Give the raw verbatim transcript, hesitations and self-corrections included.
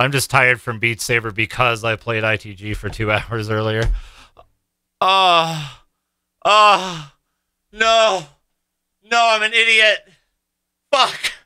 I'm just tired from Beat Saber because I played I T G for two hours earlier. Oh, oh, no, no, I'm an idiot. Fuck.